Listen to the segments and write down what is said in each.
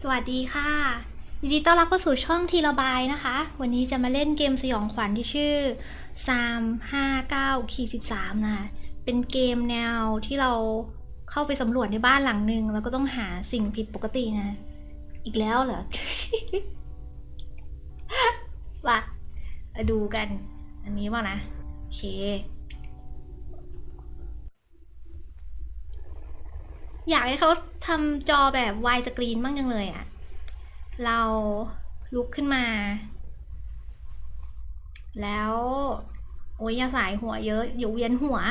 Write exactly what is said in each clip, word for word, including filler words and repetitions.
สวัสดีค่ะยินดีต้อนรับเข้าสู่ช่องทีระบายนะคะวันนี้จะมาเล่นเกมสยองขวัญที่ชื่อ ซาม ห้าเก้า สิบสาม นะคะเป็นเกมแนวที่เราเข้าไปสำรวจในบ้านหลังหนึ่งแล้วก็ต้องหาสิ่งผิดปกตินะอีกแล้วเหรอ ว่ามาดูกันอันนี้ว่านะโอเคอยากให้เขาทำจอแบบวายสกรีนบ้างจังเลยอะเราลุกขึ้นมาแล้วโอ้ยอย่าสายหัวเยอะอยู่เวียนหัว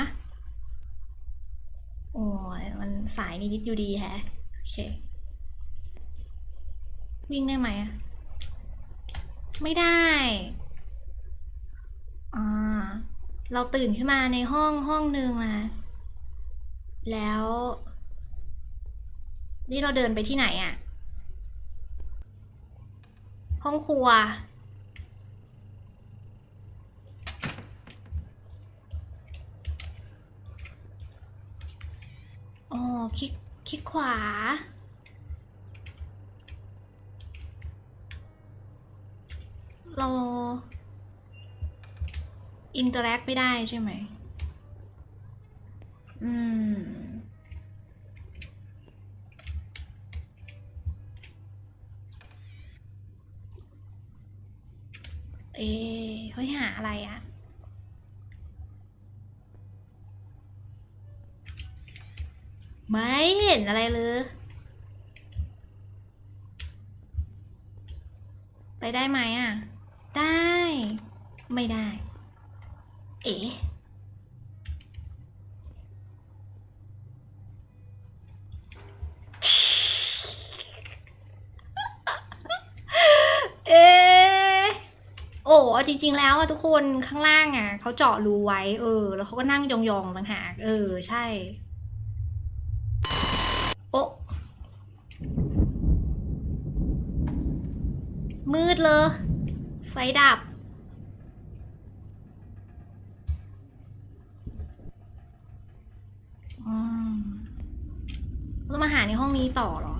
โอ้ยมันสายนิดๆอยู่ดีแฮะโอเควิ่งได้ไหมอะไม่ได้อ่าเราตื่นขึ้นมาในห้องห้องหนึ่งนะแล้วนี่เราเดินไปที่ไหนอะห้องครัวอ๋อคลิกคลิกขวาเราอินเตอร์แอคไม่ได้ใช่ไหมอืมเอ๊ะเฮ้ยหาอะไรอะไม่เห็นอะไรเลยไปได้ไหมอะได้ไม่ได้เอ๊ะเอ๊ะโอ้จริงๆแล้วอะทุกคนข้างล่างอะเขาเจาะรูไว้เออแล้วเขาก็นั่งยองๆต่างหากเออใช่โอ้มืดเลยไฟดับอืมแล้วมาหาในห้องนี้ต่อเหรอ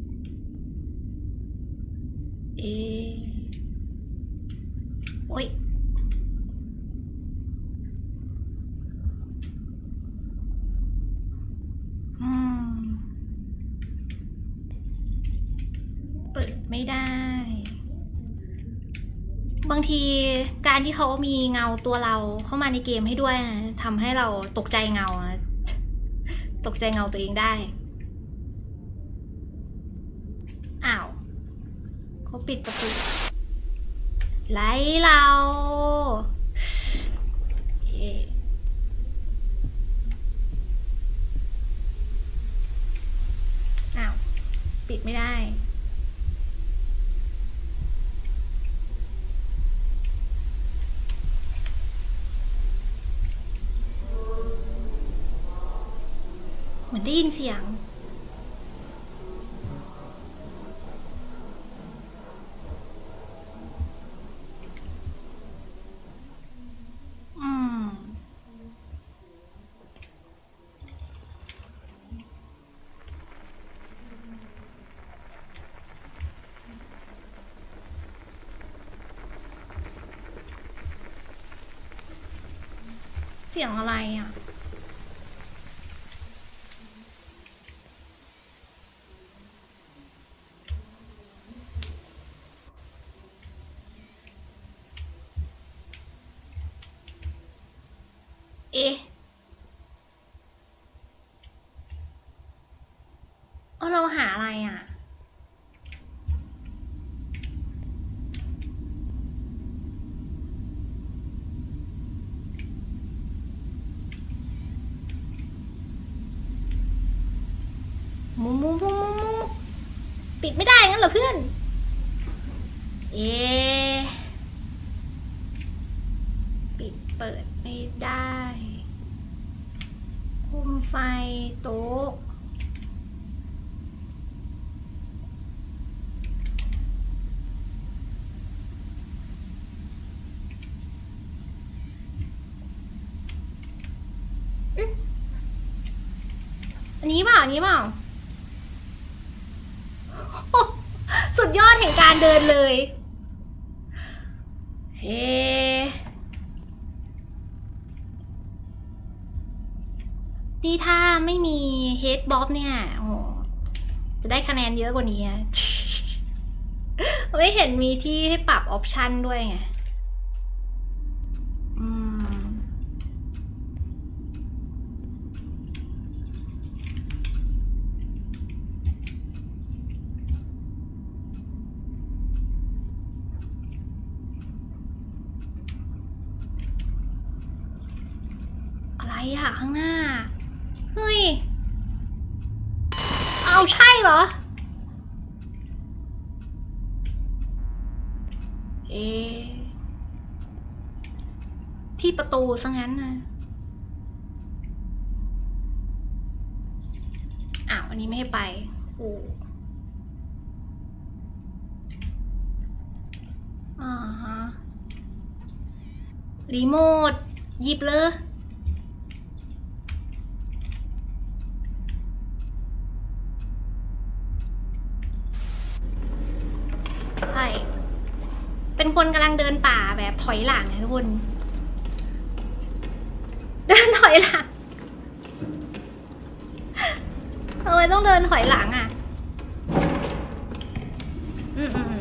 เอ๊ะโอ๊ยอืมเปิดไม่ได้บางทีการที่เขามีเงาตัวเราเข้ามาในเกมให้ด้วยทำให้เราตกใจเงาตกใจเงาตัวเองได้อ้าวเขาปิดประตูไล่เราเอ๊ะอ้าวปิดไม่ได้เหมือนได้ยินเสียงอืมเสียงอะไรอ่ะเอ๊ะเออเราหาอะไรอ่ะมุมมุมมุมมุมมุมปิดไม่ได้งั้นเหรอเพื่อนเอ๊ะปิดเปิดไม่ได้คุมไฟโต๊ะอันนี้เปล่าอันนี้เปล่าสุดยอดแห่งการเดินเลยเฮ้นี่ถ้าไม่มีเฮดบ๊อบเนี่ยโอ้จะได้คะแนนเยอะกว่านี้ไม่เห็นมีที่ให้ปรับออปชันด้วยไงอืมอะไรอะข้างหน้าเฮ้ยเอาใช่เหรอเอที่ประตูซะงั้นนะอ้าวอันนี้ไม่ให้ไปโอ้อ่าฮะรีโมทหยิบเลยใช่เป็นคนกำลังเดินป่าแบบถอยหลังนะทุกคนเดินถอยหลังทำไมต้องเดินถอยหลังอ่ะอืมอืม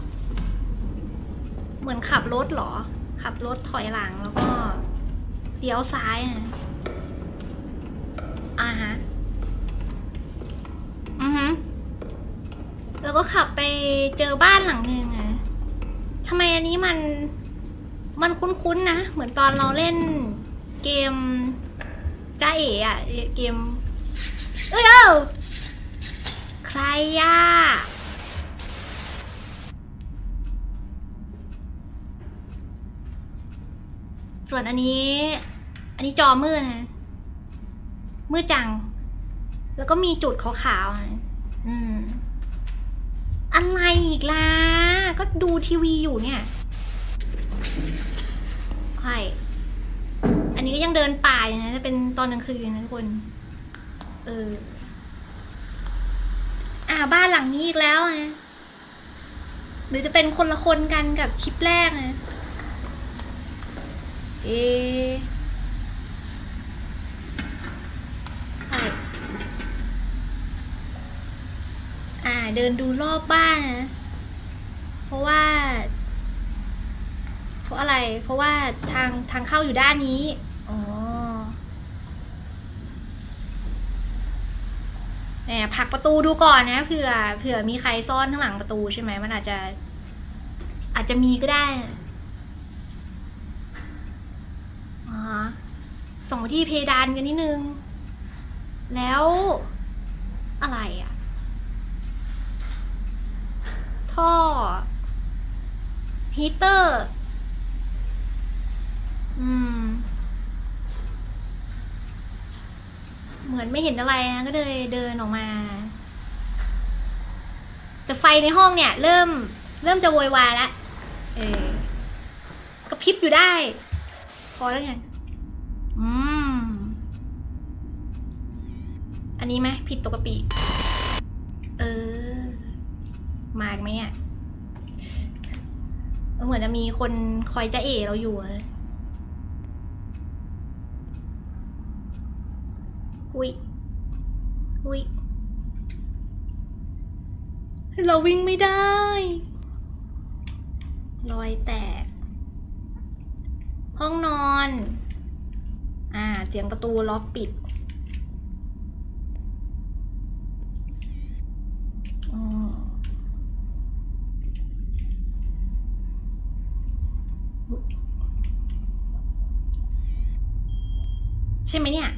เหมือนขับรถเหรอขับรถถอยหลังแล้วก็เลี้ยวซ้ายอ่ะอ่าฮะอือฮึแล้วก็ขับไปเจอบ้านหลังนึงอ่ะทำไมอันนี้มันมันคุ้นๆนะเหมือนตอนเราเล่นเกมจ้าเอ๋อะเกมเอ้ยเอ้าใครย่ะส่วนอันนี้อันนี้จอมืดนะมืดจังแล้วก็มีจุดขาวๆนะอืมอะไรอีกล่ะก็ดูทีวีอยู่เนี่ยใช่อันนี้ก็ยังเดินป่าอยู่นะจะเป็นตอนกลางคืนนะทุกคนเอออ่าบ้านหลังนี้อีกแล้วนะหรือจะเป็นคนละคนกันกับคลิปแรกนะเอใช่อ่าเดินดูรอบบ้านนะเพราะว่าเพราะอะไรเพราะว่าทางทางเข้าอยู่ด้านนี้อ๋อแหมผลักประตูดูก่อนนะเผื่อเผื่อมีใครซ่อนข้างหลังประตูใช่ไหมมันอาจจะอาจจะมีก็ได้อ๋อส่องไปที่เพดานกันนิดนึงแล้วอะไรอ่ะท่อฮีเตอร์อืมเหมือนไม่เห็นอะไรนะก็เลยเดินออกมาแต่ไฟในห้องเนี่ยเริ่มเริ่มจะโวยวายแล้วเออกระพริบอยู่ได้พอแล้วไงอืมอันนี้ไหมผิดปกติเออมาไหมอ่ะเหมือนจะมีคนคอยจะเอ๋เราอยู่อะหุยหุยเราวิ่งไม่ได้รอยแตกห้องนอนอ่าเสียงประตูล็อกปิดใช่ไหมเนี่ย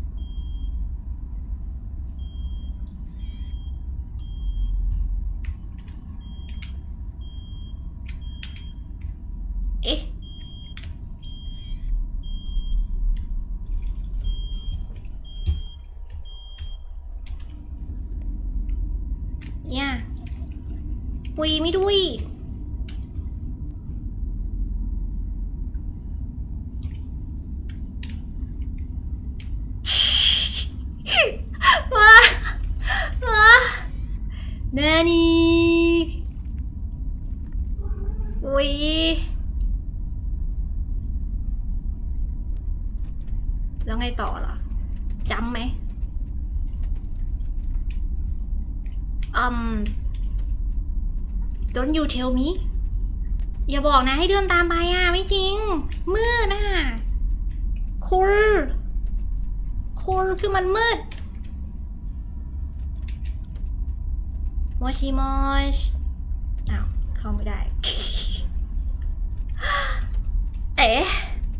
เอ๊ะเนี่ยปุยไม่ดุยว้าว้านานี่อุ้ยแล้วไงต่อล่ะจำไหมอืม Don't you tell me อย่าบอกนะให้เดินตามไปอ่ะไม่จริงมืดนะคุณคุณคือมันมืดมอชิมอชอ้าวเข้าไม่ได้ เอ๊ะ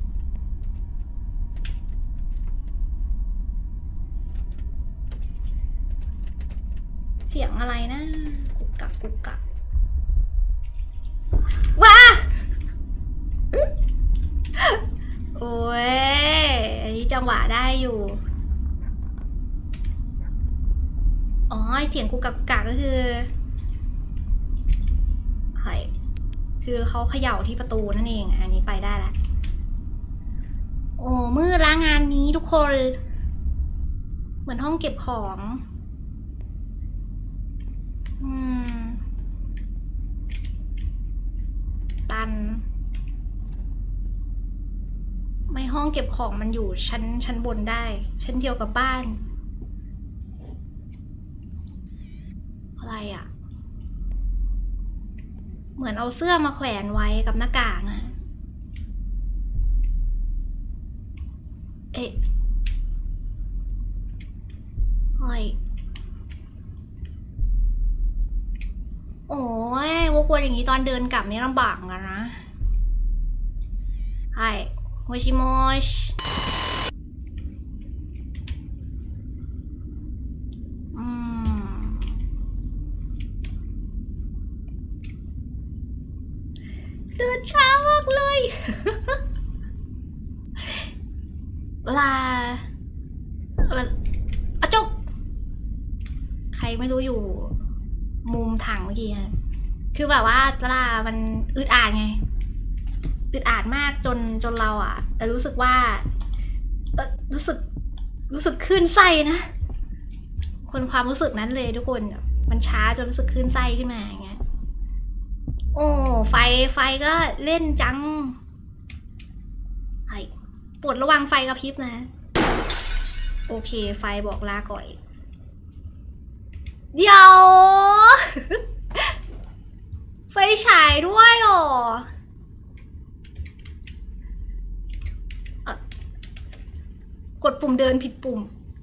เสียงอะไรนะกุกกักกุกกักว้าโอ้ยอันนี้จังหวะได้อยู่อ๋อเสียงกุกกักกุกกักก็คือเฮ้ยคือเขาเขย่าที่ประตูนั่นเองอันนี้ไปได้แล้วโอ้มืดละงานนี้ทุกคนเหมือนห้องเก็บของอืมตันไม่ห้องเก็บของมันอยู่ชั้นชั้นบนได้ชั้นเดียวกับบ้านอะไรอ่ะเหมือนเอาเสื้อมาแขวนไว้กับหน้ากากนะเอ๊ะเฮ้ยโอ้ยวกวนอย่างนี้ตอนเดินกลับนี่ลำบากกันนะไฮ้โมชิโมชอืมตื่นเช้ามากเลย เวลาอะจบใครไม่รู้อยู่มุมถังเมื่อกี้คือแบบว่าเวลามันอึดอัดไงอึดอัดมากจนจนเราอ่ะแต่รู้สึกว่ารู้สึกรู้สึกคลื่นไส้นะคนความรู้สึกนั้นเลยทุกคนมันช้าจนรู้สึกคลื่นไส้ขึ้นมาอย่างเงี้ยโอ้ไฟไฟก็เล่นจังไอ้ปวดระวังไฟกระพริบนะโอเคไฟบอกลาก่อยเดี๋ยว ไฟฉายด้วยหรอกดปุ่มเดินผิดปุ่ม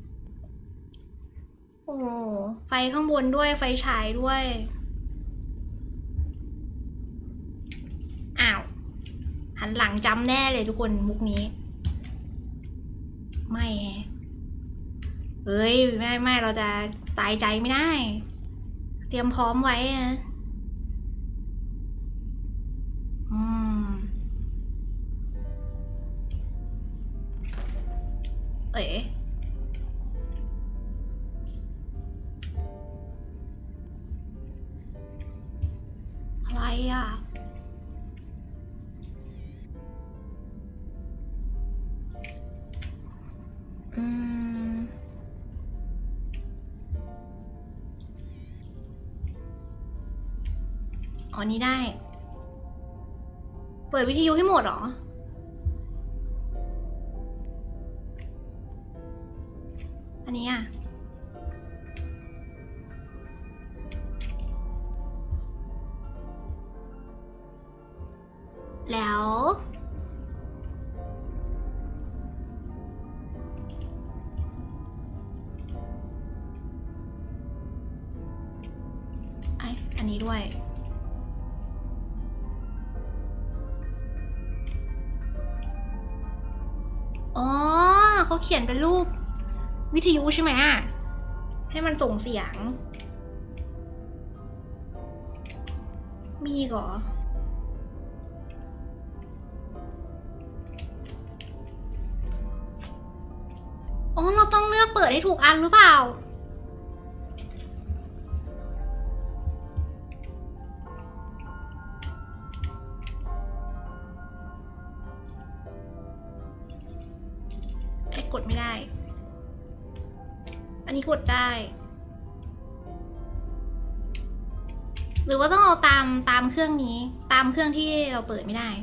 โอ้ไฟข้างบนด้วยไฟฉายด้วยอ้าวหันหลังจำแน่เลยทุกคนมุกนี้ไม่แฮะเฮ้ยไม่ไม่เราจะตายใจไม่ได้เตรียมพร้อมไว้นะอืมเอ๋อะไรอ่ะอืมอ๋อนี่ได้เปิดวิทยุให้หมดเหรออันนี้อ่ะแล้วไออันนี้ด้วยอ๋อเขาเขียนเป็นรูปวิทยุใช่ไหมให้มันส่งเสียงมีเหรออ๋อเราต้องเลือกเปิดให้ถูกอันหรือเปล่าไอ้กดไม่ได้อันนี้กดได้หรือว่าต้องเอาตามตามเครื่องนี้ตามเครื่องที่เราเปิดไม่ได้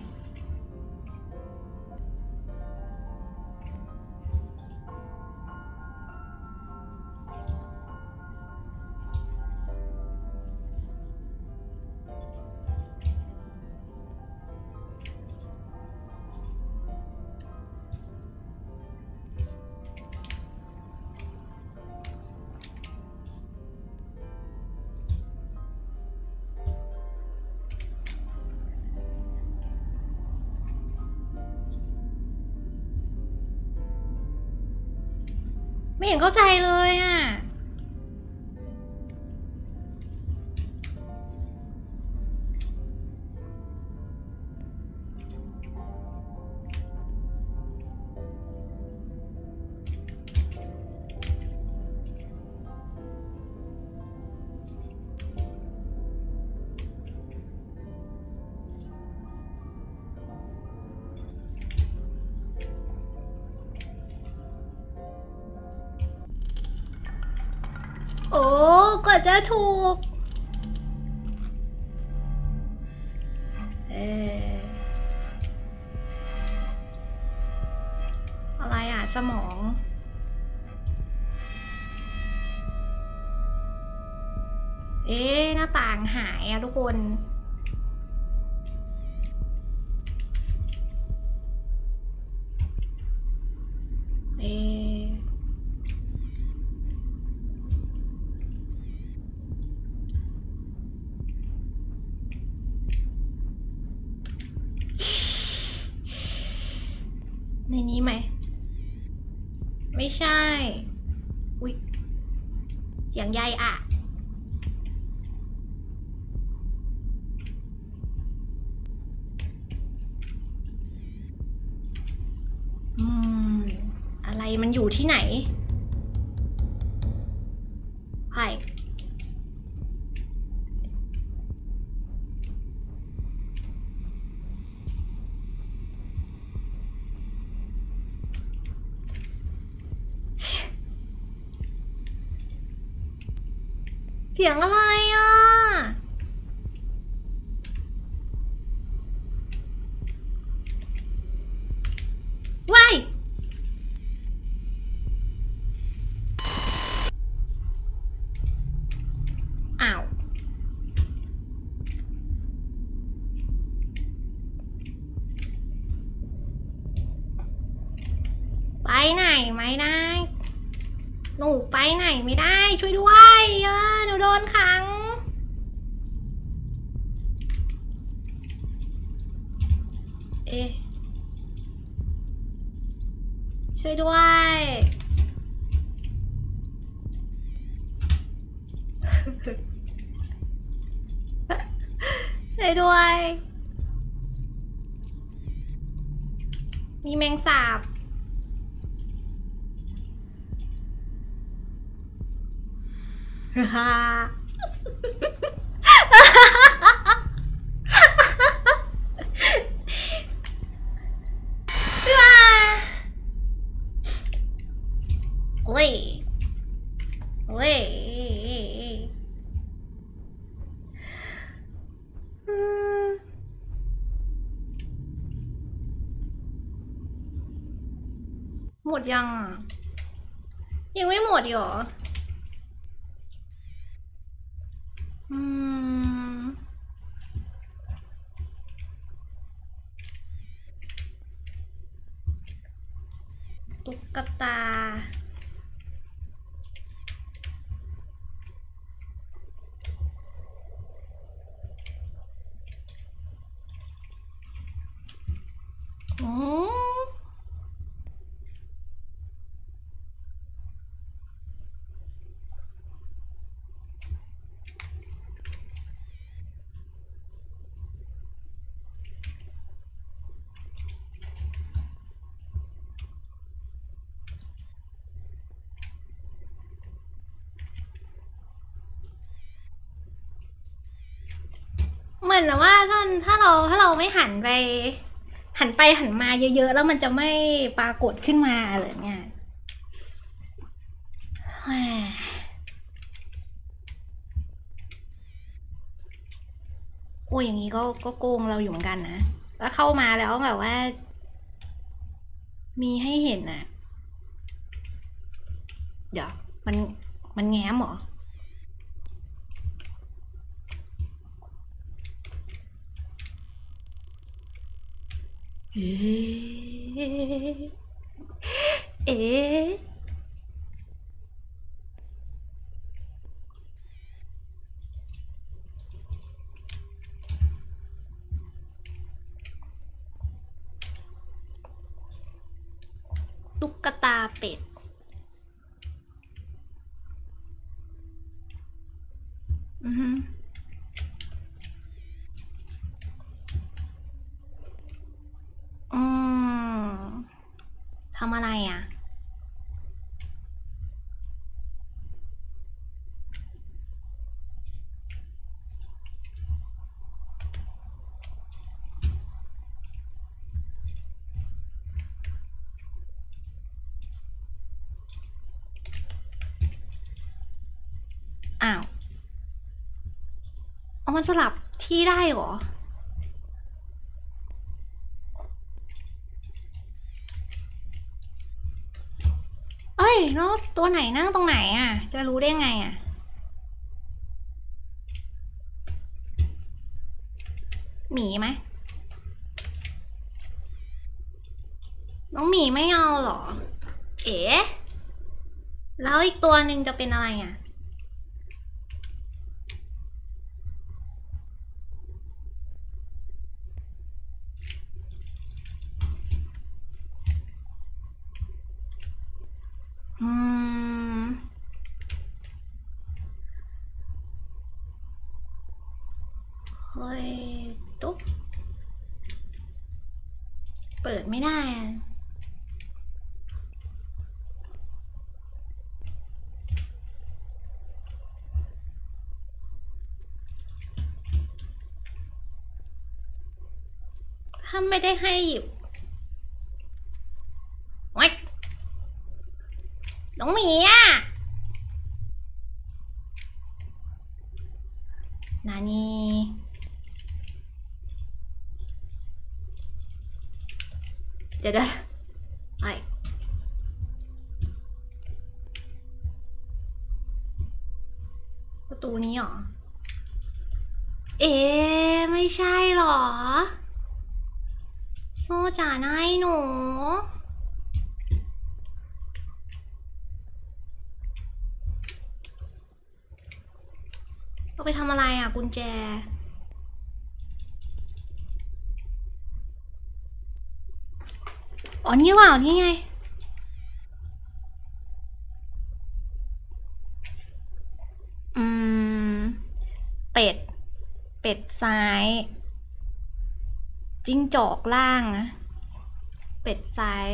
ไม่เห็นเข้าใจเลยอ่ะโอ้กว่าจะถูกเอออะไรอ่ะสมองเอ๊ะหน้าต่างหายอ่ะทุกคนเอ๊ะในนี้ไหมไม่ใช่อุ๊ยเสียงใยอ่ะอืมอะไรมันอยู่ที่ไหนไผ่เสียงอะไรอ่ะว้ายอ้าวไปไหนไม่ได้หนูไปไหนไม่ได้ช่วยด้วยอ่ะหนูโดนขังเอ๊ะช่วยด้วยช่วยด้วยมีแมงสาบฮ่าโอ้ยโอ้ยหมดยังอ่ะยังไม่หมดอีกเหรออืมตุ๊กตาอืมเหมือนว่าถ้าถ้าเราถ้าเราไม่หันไปหันไปหันมาเยอะๆแล้วมันจะไม่ปรากฏขึ้นมาอะไรเงี้ยโอ้ยอย่างนี้ก็ก็โกงเราอยู่เหมือนกันนะแล้วเข้ามาแล้วแบบว่ามีให้เห็นน่ะเดี๋ยวมันมันแง้มเหรอเอ๊ะเอ๊ะตุ๊กตาเป็ดอือฮึอืมทำอะไรอ่ะอ้าวเอามันสลับที่ได้เหรอเอ้ยแล้วตัวไหนนั่งตรงไหนอ่ะจะรู้ได้ไงอ่ะหมีไหมน้องหมีไม่เอาเหรอเอ๋แล้วอีกตัวหนึ่งจะเป็นอะไรอ่ะอืมเฮ้ยตุ๊บเปิดไม่ได้อะถ้าไม่ได้ให้หยิบไว้น้องหมีอ่ะนานี่เดี๋ยวเดี๋ยวไอประตูนี้เหรอเอ๊ะไม่ใช่หรอโซ่จ๋านายหนูเราไปทำอะไรอ่ะกุญแจอ๋อนี่ว่านี่ไงอืมเป็ดเป็ดซ้ายจิ้งจอกล่างนะเป็ดซ้าย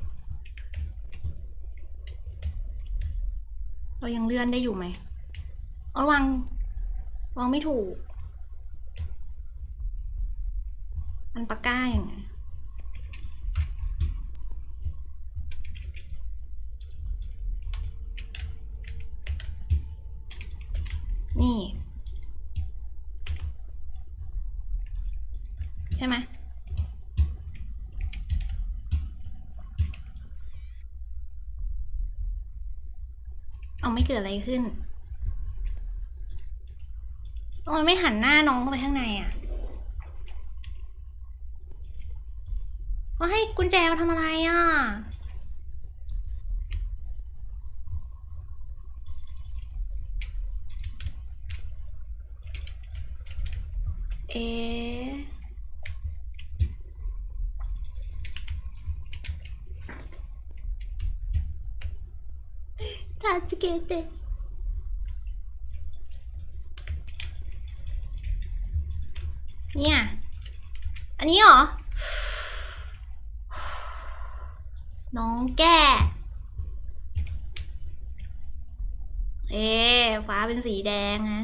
เรายังเลื่อนได้อยู่ไหมเอาวางวางไม่ถูกมันปากก้าอย่างไงนี่ใช่ไหมเอาไม่เกิดอะไรขึ้นทำไมไม่หันหน้าน้องเข้าไปข้างในอ่ะว่าให้กุญแจมาทำอะไรอ่ะเอ๊ะทาสเกเตเนี่ยอันนี้เหรอน้องแก้เอ๊ะฟ้าเป็นสีแดงนะ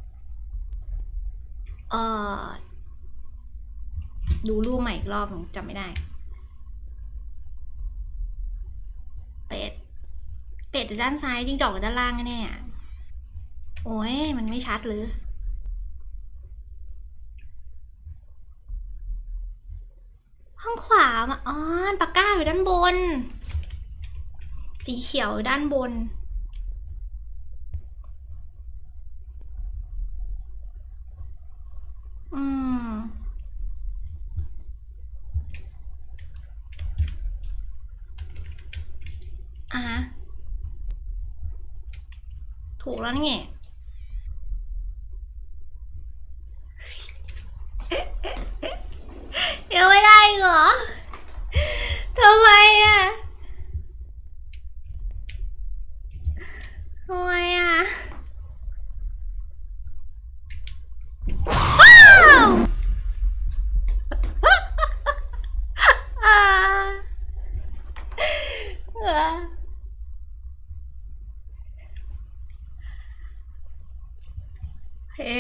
เออดูรูปใหม่อีกรอบจำไม่ได้เป็ดเป็ดอยู่ด้านซ้ายจิ้งจอกอยู่ด้านล่างแน่ๆโอ้ยมันไม่ชัดหรือมาอ๋อปากกาอยู่ด้านบนสีเขียวด้านบนอืมอ่ะฮะถูกแล้วนี่ยังไม่ได้เหรอทำไมอ่ะทำไมอ่ะอ่าเออเฮ้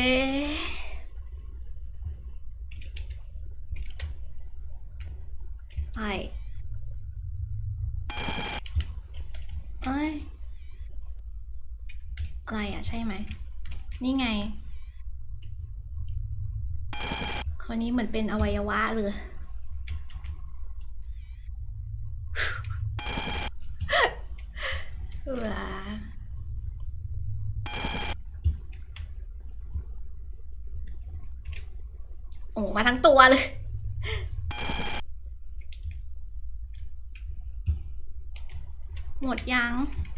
ไอเอ้ยอะไรอ่ะใช่ไหมนี่ไงคนนี้เหมือนเป็นอวัยวะเลยเออโอ้มาทั้งตัวเลยหมดยัง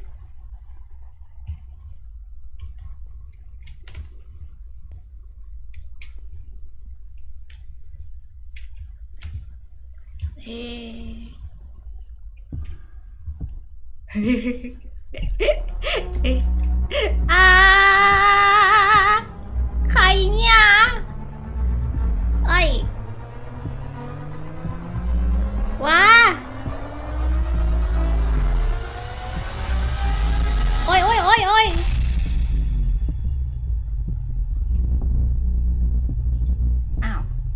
เฮ้อาใครเนี่ยเอ้ยว้าโอ้ยโอ้ยโอ้ยโอ้ยอ้าว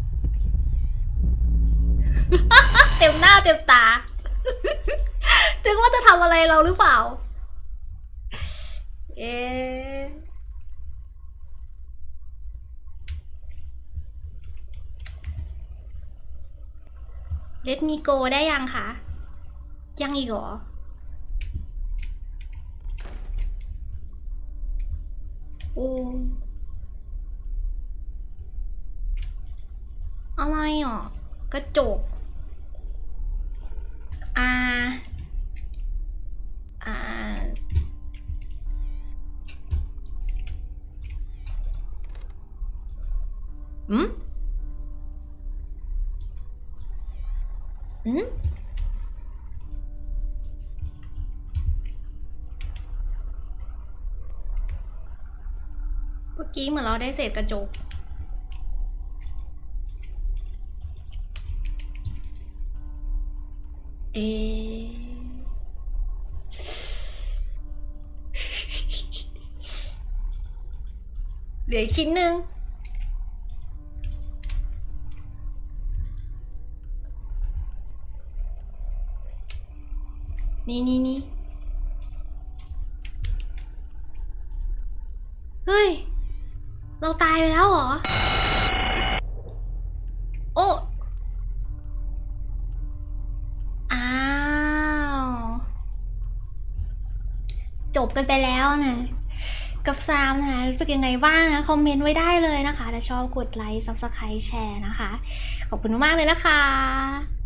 เต็มหน้าเต็มตานึกว่าจะทำอะไรเราหรือเปล่าเอ๊ะเลทมีโกได้ยังคะยังอีกเหรอโอ้อะไรอ่ะกระจกอ่าอ่าอืมอืมเมื่อกี้เหมือนเราได้เศษกระจกเอเหลืออีกชิ้นหนึ่งนี่นี่นี่เฮ้ยเราตายไปแล้วเหรอโอ้อ้าวจบกันไปแล้วนะกับซามนะคะรู้สึกยังไงบ้างนะคอมเมนต์ไว้ได้เลยนะคะถ้าชอบกดไลค์ ซับสไครบ์ แชร์นะคะขอบคุณมากเลยนะคะ